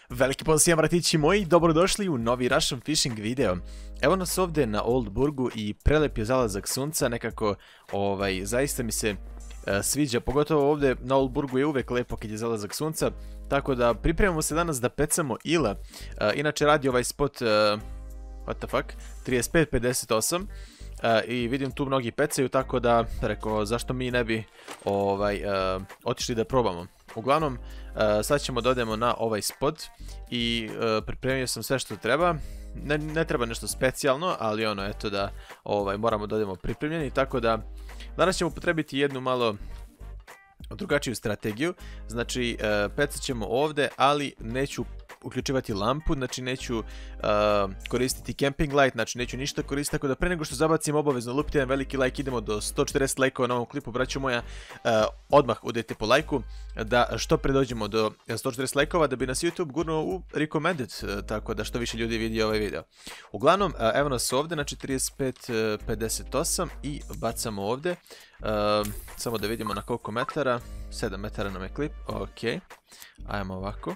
Veliki pozdrav svima bratići moji, dobrodošli u novi Russian Fishing video. Evo nas ovdje na Old Burgu i prelep je zalazak sunca, nekako zaista mi se sviđa, pogotovo ovdje na Old Burgu je uvijek lepo kad je zalazak sunca, tako da pripremamo se danas da pecamo ila. Inače radi ovaj spot, what the fuck, 35.58 i vidim tu mnogi pecaju, tako da rekao zašto mi ne bi otišli da probamo. Uglavnom, sad ćemo da odemo na ovaj spot i pripremio sam sve što treba. Ne treba nešto specijalno, ali ono, eto da moramo da odemo pripremljeni, tako da danas ćemo potrebiti jednu malo drugačiju strategiju. Znači, pecat ćemo ovdje, ali neću uključivati lampu, znači neću koristiti camping light, znači neću ništa koristiti, tako da pre nego što zabacim obavezno lupite jedan veliki like, idemo do 140 lajkova na ovom klipu, braćo moja, odmah udajte po lajku, da što pre dođemo do 140 lajkova, da bi nas YouTube gurnuo u recommended, tako da što više ljudi vidi ovaj video. Uglavnom, evo nas ovdje, znači 35.58 i bacamo ovdje, samo da vidimo na koliko metara, 7 metara nam je klip, ok, ajmo ovako.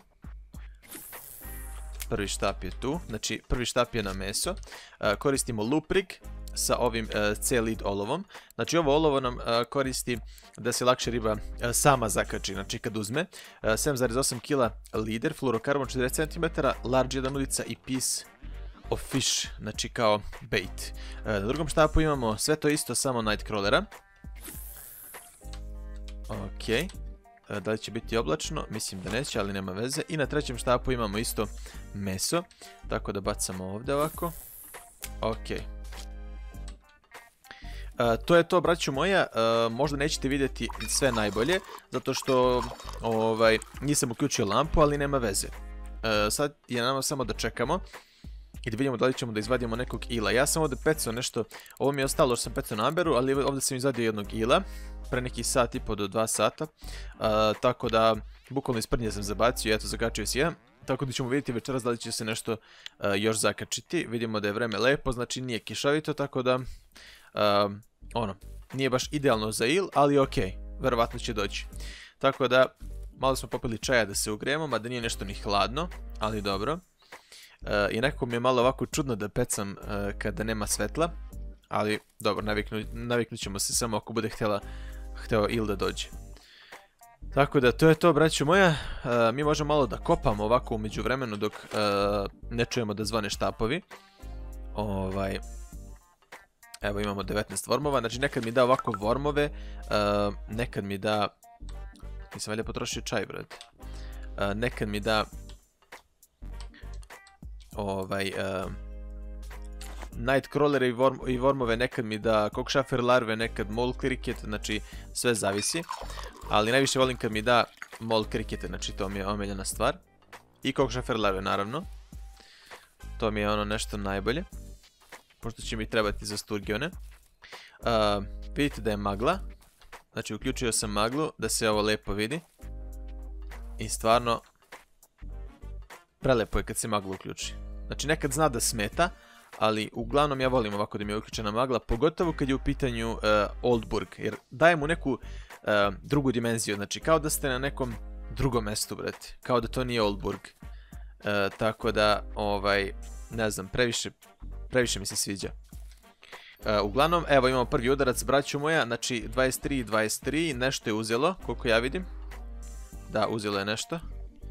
Prvi štap je tu, znači prvi štap je na meso, koristimo loop rig sa ovim C-lead olovom, znači ovo olovo nam koristi da se lakše riba sama zakači, znači kad uzme, 7,8 kg leader, fluorokarbon 40 cm, large jedan udica i piece of fish, znači kao bait. Na drugom štapu imamo sve to isto, samo nightcrawlera, ok. Da li će biti oblačno? Mislim da neće, ali nema veze. I na trećem štapu imamo isto meso. Tako da bacamo ovdje ovako. Ok. To je to, braćo moja. Možda nećete vidjeti sve najbolje, zato što nisam uključio lampu, ali nema veze. Sad je nama samo da čekamo i da vidimo da li ćemo da izvadimo nekog ila. Ja sam ovdje pecao nešto, ovo mi je ostalo što sam pecao na amberu, ali ovdje sam izvadio jednog ila pre neki sat i po do 2 sata, tako da bukvalno iz prnje sam zabacio i eto zakačio se jedan, tako da ćemo vidjeti večeras da li će se nešto još zakačiti. Vidimo da je vreme lepo, znači nije kišavito, tako da nije baš idealno za il, ali ok, verovatno će doći. Tako da malo smo popili čaja da se ugrejemo, mada nije nešto ni hladno, ali dobro. I nekako mi je malo ovako čudno da pecam kada nema svetla, ali dobro, naviknut ćemo se samo ako bude hteo il da dođe. Tako da to je to, braćo moja. Mi možemo malo da kopamo ovako umeđu vremenu dok ne čujemo da zvane štapovi. Evo imamo 19 vormova, znači nekad mi da ovako vormove, nekad mi da, nisam valjda potrošio čaj, brate, nekad mi da nightcrawlere i vormove, nekad mi da cockchafer larve, nekad mole cricket, znači sve zavisi, ali najviše volim kad mi da mole cricket, znači to mi je omiljena stvar, i cockchafer larve naravno, to mi je ono nešto najbolje, pošto će mi trebati za sturgione. Vidite da je magla, znači uključio sam maglu da se ovo lepo vidi i stvarno prelepo je kad se magla uključi. Znači nekad zna da smeta, ali uglavnom ja volim ovako da mi je uključena magla, pogotovo kad je u pitanju Old Burg, jer daje mu neku drugu dimenziju, znači kao da ste na nekom drugom mestu, brate, kao da to nije Old Burg. Tako da, ne znam, previše mi se sviđa. Uglavnom, evo imamo prvi udarac, braćo moja, znači 23, nešto je uzelo, koliko ja vidim. Da, uzelo je nešto.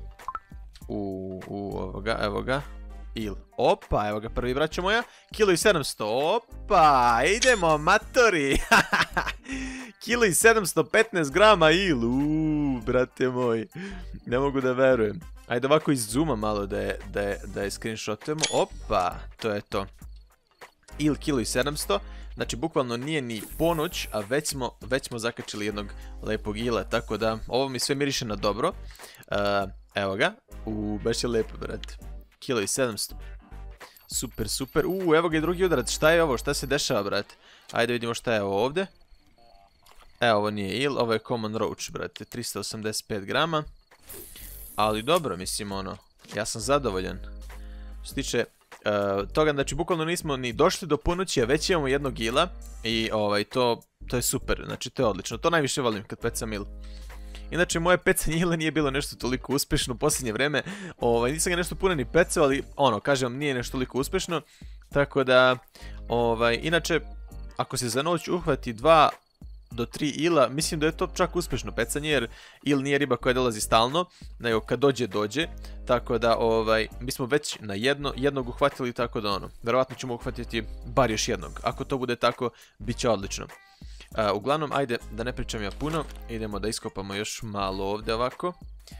Evo ga. Il. Opa, evo ga prvi, braćo moja. Kilo i 700, opa, idemo matori. Kilo i 715 grama il, brate moj. Ne mogu da verujem. Ajde ovako iz zooma malo da je screenshotujemo. Opa, to je to. Il kilo i 700, znači bukvalno nije ni ponoć, a već smo zakačili jednog lepog ila, tako da ovo mi sve miriše na dobro. Evo ga, baš je lepo, brate. Kilo i 700. Super. Evo ga i drugi udarac. Šta je ovo? Šta se dešava, brate? Ajde vidimo šta je ovo ovdje. Evo, ovo nije il, ovo je common roach, brate. 385 grama. Ali dobro, mislim, ja sam zadovoljan. Što se tiče toga, znači, bukvalno nismo ni došli do ponoći, a već imamo jednog ila. I to je super, znači, to je odlično. To najviše volim kad pecam il. Inače, moje pecanje ila nije bilo nešto toliko uspešno u posljednje vreme. Nisam ga nešto puno ni pecao, ali kažem, nije nešto toliko uspešno. Tako da, inače, ako se za noć uhvati 2 do 3 ila, mislim da je to čak uspešno pecanje, jer il nije riba koja dolazi stalno, nego kad dođe. Tako da, mi smo već na jednog uhvatili, tako da verovatno ćemo uhvatiti bar još jednog. Ako to bude tako, bit će odlično. Uglavnom, ajde da ne pričam ja puno, idemo da iskopamo još malo ovdje ovako.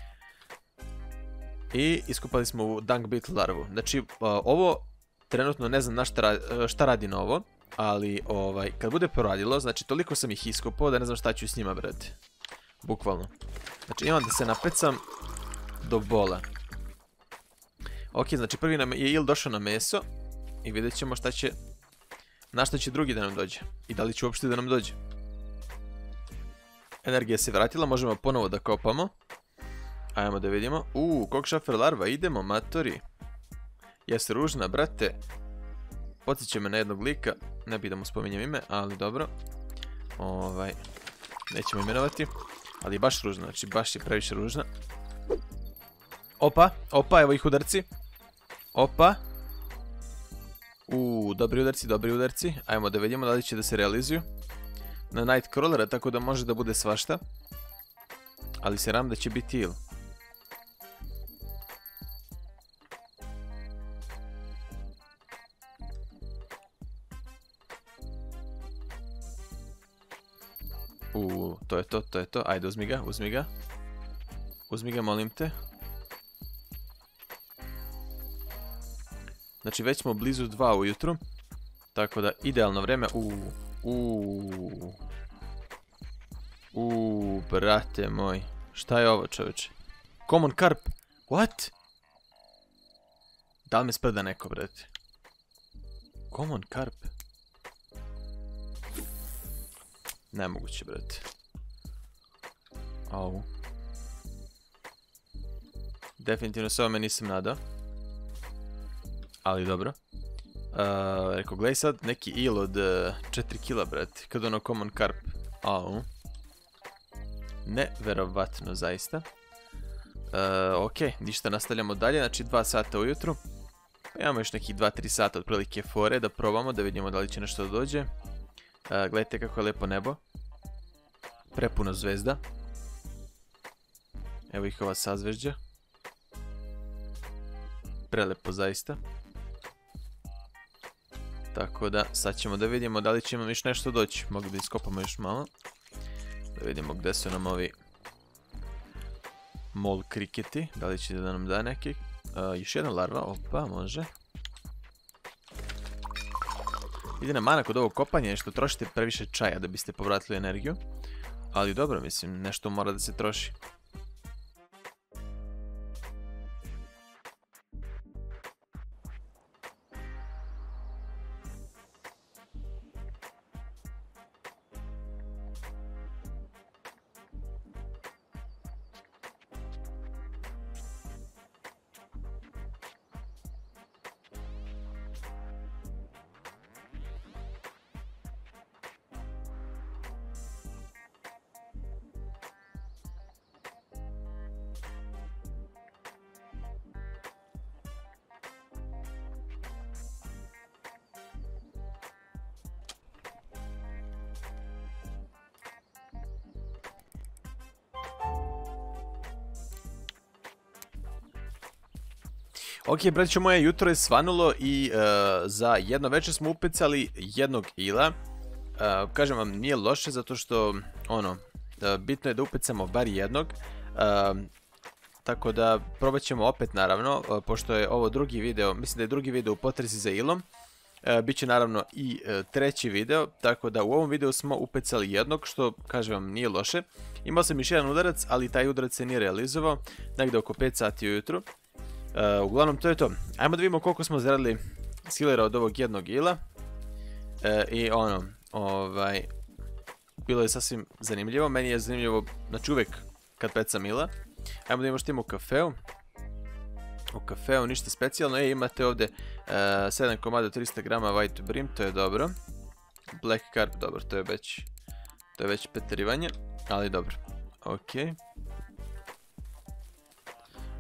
I iskopali smo u dung beetle larvu. Znači, ovo trenutno ne znam šta radi na ovo, ali kad bude proradilo, znači toliko sam ih iskopao da ne znam šta ću s njima, brate. Bukvalno. Znači, imam da se napecam do bola. Ok, znači prvi nam je il došao na meso i vidjet ćemo na šta će drugi da nam dođe. I da li će uopšte da nam dođe. Energija se vratila, možemo ponovo da kopamo. Ajmo da vidimo. Cockchafer larva, idemo, matori. Jesi ružna, brate. Podsjeća me na jednog lika. Ne bih da mu spominjem ime, ali dobro. Nećemo imenovati. Ali je baš ružna, znači baš je previše ružna. Opa, evo ih udarci. Opa. Dobri udarci. Ajmo da vidimo da li će da se realizuju. Na Nightcrawlera, tako da može da bude svašta. Ali se ram da će biti il. To je to. Ajde, uzmi ga. Uzmi ga, molim te. Znači, već smo blizu 2 ujutru. Tako da, idealno vreme. Brate moj. Šta je ovo, čoveče? Common carp. What? Da li me spreda neko, brate? Common carp. Nemoguće, brate. Definitivno se ovome nisam nadao. Ali dobro. Rekao, gledaj sad, neki il od 4 kila, brate. Kad common carp. Neverovatno, zaista. Ok, ništa, nastavljamo dalje. Znači, 2 sata ujutru. Imamo još nekih 2-3 sata otprilike fore da probamo, da vidimo da li će nešto da dođe. Gledajte kako je lepo nebo. Prepuno zvezda. Evo ih ova sazvežđa. Prelepo zaista. Tako da sad ćemo da vidimo da li će nam još nešto doći. Mogu da iskopamo još malo. Da vidimo gde su nam ovi mol kriketi. Da li će da nam da neki. Još jedna larva, opa, može. Jedina mana kod ovog kopanja je što trošite previše čaja da biste povratili energiju. Ali dobro, mislim, nešto mora da se troši. Ok, braćo moje, jutro je svanulo i za jedno večer smo upecali jednog ila. Kažem vam, nije loše zato što, bitno je da upecamo bar jednog. Tako da probat ćemo opet naravno, pošto je ovo drugi video, mislim da je drugi video u potrazi za ilom. Biće naravno i treći video, tako da u ovom videu smo upecali jednog, što kažem vam nije loše. Imao sam još jedan udarac, ali taj udarac se nije realizovao, negde oko 5 sati ujutru. Uglavnom to je to. Ajmo da vidimo koliko smo zaradili skillera od ovog jednog ila. I bilo je sasvim zanimljivo. Meni je zanimljivo, znači uvek kad pecam ila. Ajmo da vidimo što ima u kafeu. U kafeu ništa specijalno. Imate ovde 7 komada 300 grama white brim, to je dobro. Black carp, dobro, to je već preterivanje, ali dobro. Ok.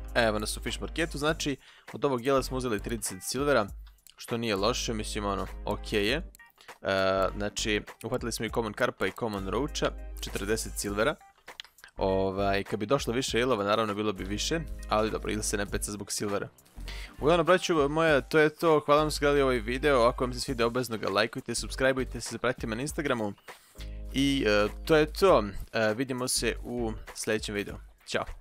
Evo nas u fish marketu, znači od ovog jela smo uzeli 30 silvera, što nije loše, mislim ono, ok je. Znači, uhvatili smo i common karpa i common roacha, 40 silvera. Kad bi došlo više jelova, naravno bilo bi više, ali dobro, ili se ne peca zbog silvera. Uglavnom, braću moja, to je to, hvala vam što gledali ovaj video, ako vam se svidio obvezno ga lajkujte, subscribeujte se, zapratite me na Instagramu. I to je to, vidimo se u sljedećem videu. Ćao!